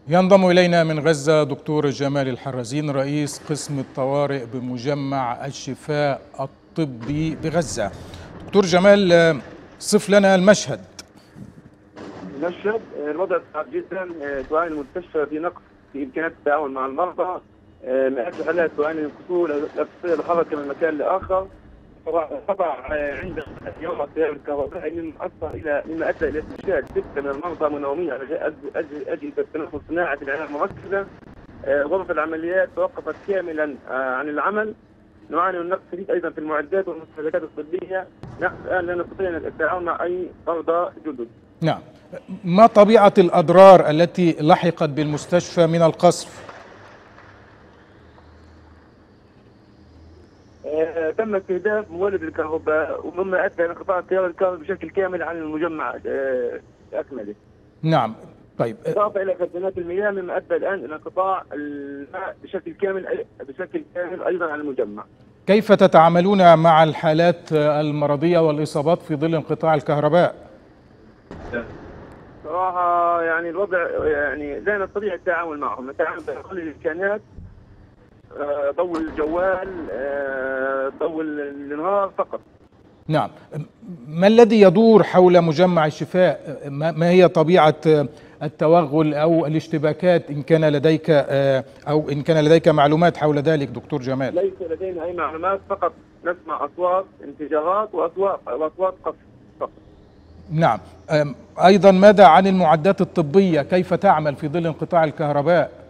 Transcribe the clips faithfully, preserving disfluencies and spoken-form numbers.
ينضم إلينا من غزة دكتور جمال الحرازين رئيس قسم الطوارئ بمجمع الشفاء الطبي بغزة. دكتور جمال، صف لنا المشهد. المشهد الوضع صعب جدا، تعاني المستشفى في نقص في إمكانيات التعاون مع المرضى، مئات الحالات تعاني من كسول، لا تستطيع الحركة من مكان لآخر. قطع عند يوم التيار الكهربائي مما أثر إلى مما أدى إلى استشهاد ستة من المرضى منومين على أجهزة التنفس الصناعي في العناية المركزة. غرف العمليات توقفت كاملا عن العمل. نعاني من نقص شديد أيضا في المعدات والمستلزمات الطبية. نحن الآن لا نستطيع التعاون مع أي مرضى جدد. نعم، ما طبيعة الأضرار التي لحقت بالمستشفى من القصف؟ آه، تم استهداف مولد الكهرباء ومما ادى الى انقطاع التيار الكهربائي بشكل كامل عن المجمع آه، اكمله. نعم، طيب. اضافه الى خزانات المياه مما ادى الان الى انقطاع الماء بشكل كامل بشكل كامل ايضا عن المجمع. كيف تتعاملون مع الحالات المرضية والإصابات في ظل انقطاع الكهرباء؟ صراحه يعني الوضع يعني لا نستطيع التعامل معهم، نتعامل باقل الامكانيات. ضوء الجوال، ضوء النهار فقط. نعم، ما الذي يدور حول مجمع الشفاء؟ ما هي طبيعة التوغل أو الاشتباكات إن كان لديك أو إن كان لديك معلومات حول ذلك دكتور جمال؟ ليس لدينا أي معلومات، فقط نسمع أصوات انفجارات وأصوات وأصوات قصف فقط. نعم، أيضا ماذا عن المعدات الطبية؟ كيف تعمل في ظل انقطاع الكهرباء؟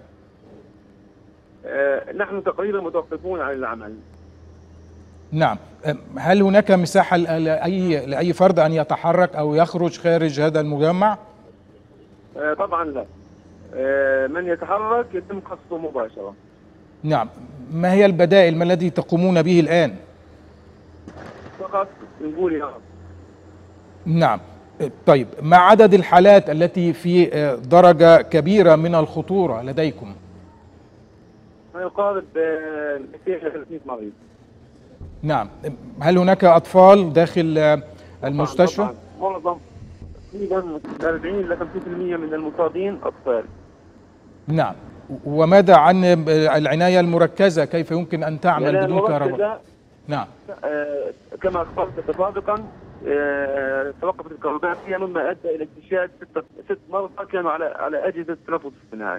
نحن تقريبا متوقفون عن العمل. نعم، هل هناك مساحة لأي لأي فرد أن يتحرك أو يخرج خارج هذا المجمع؟ طبعا لا، من يتحرك يتم قصفه مباشرة. نعم، ما هي البدائل؟ ما الذي تقومون به الآن؟ فقط نقول يا رب. نعم، طيب، ما عدد الحالات التي في درجة كبيرة من الخطورة لديكم؟ ما يقارب مئتين وثلاثين مريض. نعم، هل هناك أطفال داخل المستشفى؟ طبعا معظم تقريبا أربعين إلى خمسين بالمئة من المصابين أطفال. نعم، وماذا عن العناية المركزة؟ كيف يمكن أن تعمل بدون كهرباء؟ نعم، آه كما أخبرت سابقا، آه توقفت الكهرباء فيها مما أدى إلى استشهاد ست ست مرضى كانوا على على أجهزة التنفس الصناعي.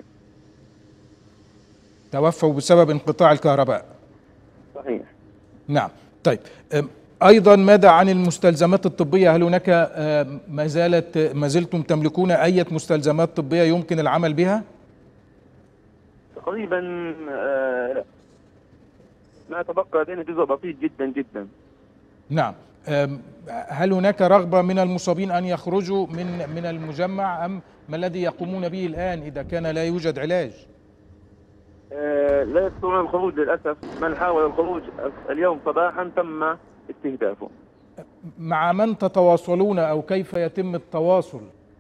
توفوا بسبب انقطاع الكهرباء. صحيح. نعم، طيب، أيضا ماذا عن المستلزمات الطبية؟ هل هناك ما زالت ما زلتم تملكون أي مستلزمات طبية يمكن العمل بها؟ تقريبا آه ما تبقى لدينا جزء بسيط جدا جدا. نعم، هل هناك رغبة من المصابين أن يخرجوا من من المجمع، أم ما الذي يقومون به الآن إذا كان لا يوجد علاج؟ آه لا يستطيعون الخروج للأسف. من حاول الخروج اليوم صباحا تم استهدافه. مع من تتواصلون أو كيف يتم التواصل؟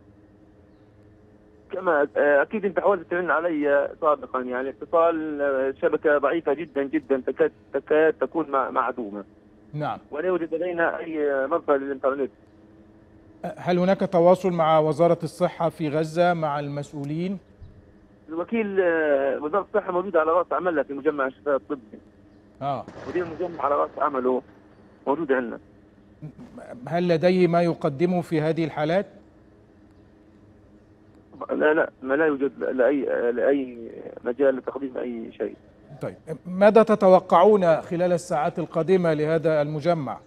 كما آه أكيد أنت حاولت ترن علي سابقا، يعني اتصال شبكة ضعيفة جدا جدا، تكاد تكاد تكون معدومة. نعم، ولا يوجد لدينا أي مصدر للإنترنت. هل هناك تواصل مع وزارة الصحة في غزة مع المسؤولين؟ الوكيل وزارة الصحة موجود على رأس عملها في مجمع الشفاء الطبي. اه مدير المجمع على رأس عمله موجود عندنا. هل لديه ما يقدمه في هذه الحالات؟ لا لا ما لا يوجد لأي لأي مجال لتقديم أي شيء. طيب، ماذا تتوقعون خلال الساعات القادمة لهذا المجمع؟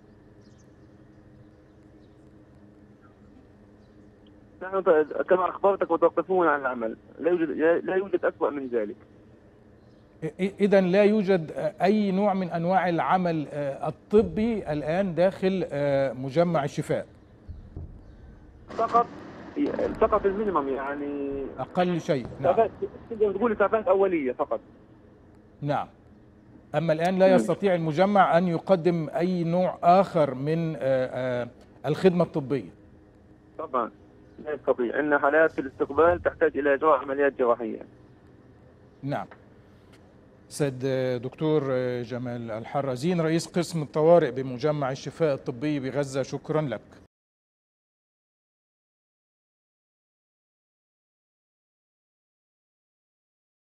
نحن كما أخبرتك متوقفون عن العمل، لا يوجد لا يوجد أسوأ من ذلك. إذن لا يوجد أي نوع من أنواع العمل الطبي الآن داخل مجمع الشفاء؟ فقط فقط المينيمم، يعني أقل شيء. نعم، تقدر تقول إسعافات أولية فقط. نعم، أما الآن لا يستطيع المجمع أن يقدم أي نوع آخر من الخدمة الطبية. طبعا لا يستطيع، إن حالات في الاستقبال تحتاج إلى إجراء عمليات جراحية. نعم، سيد دكتور جمال الحرازين رئيس قسم الطوارئ بمجمع الشفاء الطبي بغزة، شكرا لك.